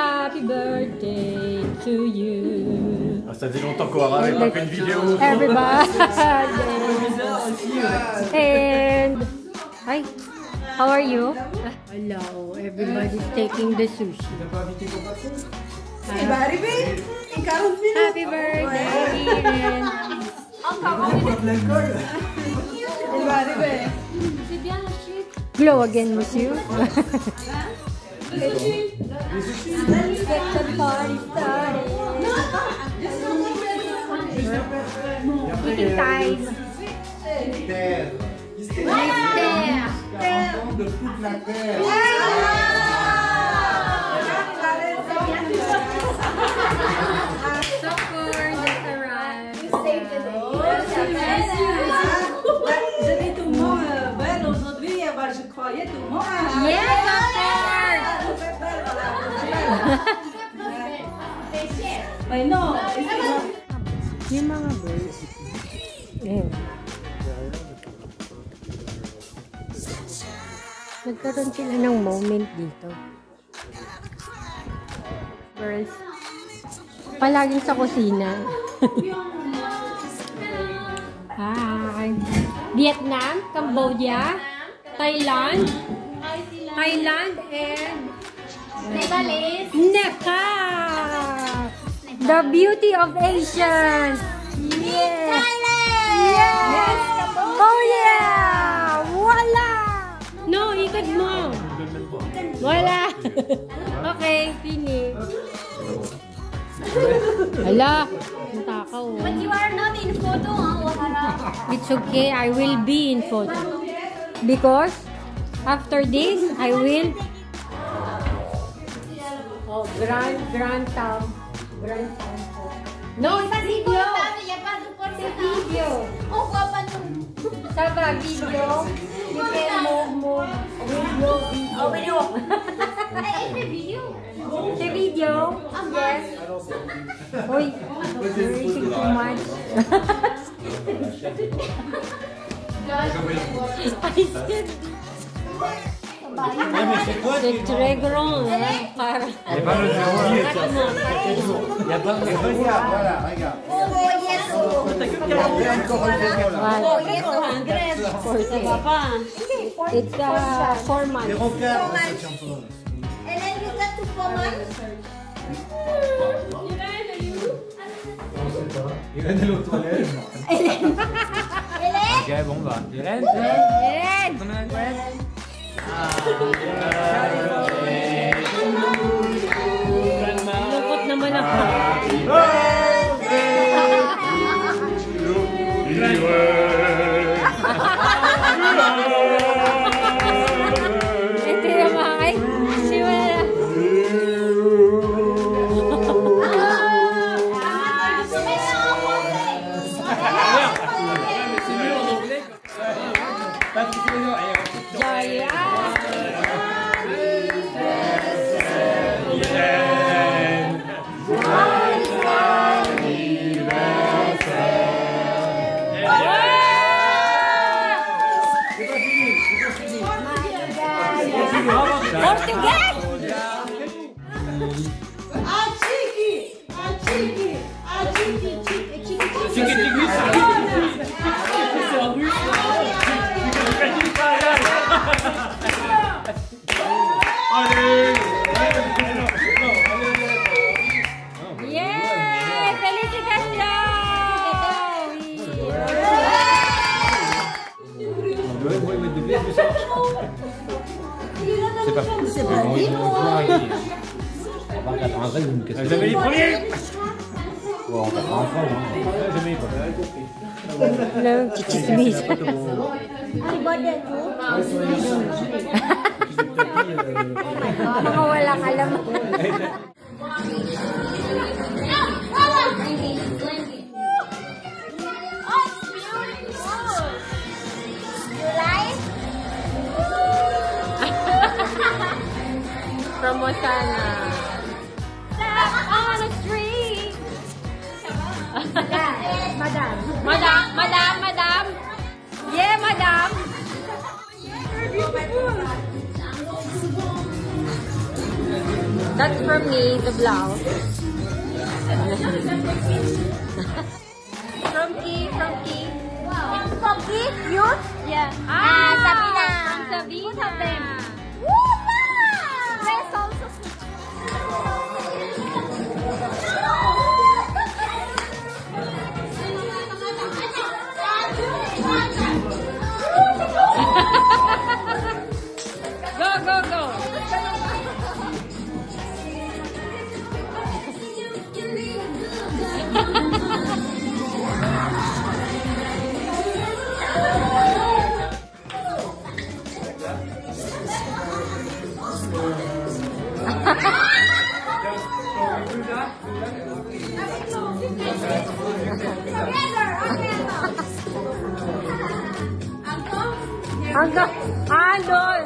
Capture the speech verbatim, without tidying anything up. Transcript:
Happy birthday to you. Ah, ça faisait longtemps qu'on n'avait pas fait une vidéo. Everybody. And hi, how are you? Hello, everybody's taking the sushi. Happy birthday, Irene. Glow again, monsieur. Get the party started. Eating time. Terre. De toute la terre. Popcorn just arrived. Vous avez tout le monde belle aujourd'hui, je croyais tout le monde. Yes, of course. Ay, no. Yung mga birds. Ayun. Nagkaroon sila ng moment dito. Girls. Palaging sa kusina. Hi. Vietnam, Cambodia, Thailand, Thailand, and Nepalese. Nepal. The beauty of Asians. Yes. Yes. Oh yeah. Voila. No, ikot mo. Wala. Okay, finish. Hala, ang takaw. But you are not in photo, huh? It's okay, I will be in photo. Because after this, I will... Oh, grand, grand town. Grand town. No, sa video. Sa video. Oh, guapa nung. Sa video, you can move, move. Video, video. Oh, video. Ay, it's a video. Sa video, yes. Uy, you're eating too much. I said... C'est très grand, hein, par... Il n'y a pas le zéro. Il n'y a pas le zéro. Voilà, regarde. Oh, yes. Oh, yes, one hundred. It's uh, four months. Les rockers. And then you got to four months. Irène, elle est aux toilettes. Hélène. Ok, bon bah. Irène, Irene! Lungkot naman ako. Ito yung mga ay. Siwala. Jaya! Português! A chique! A chique! A chique! Chique! Chique, chique, c'est en russe. Allez! Yeah! Félicitations! C'est pas c'est pas bon, ils vont arriver. On va quatre-vingt-treize, vous me cassez. Jamais les premiers. Bon, on va pas en prendre. Jamais les premiers. Alam, chichismis. Mga walang alam. Promosana. On a tree. Madam. Madam, madam, madam. Yeah, madam. You're beautiful. That's for me, the blouse. From Key, from Key. Wow. It's from Key? Cute? Yeah. Ah, Sabina. From Sabina. Both of them. Woo, mama! Dress also cute. Go, go, go. Hanggang, andol.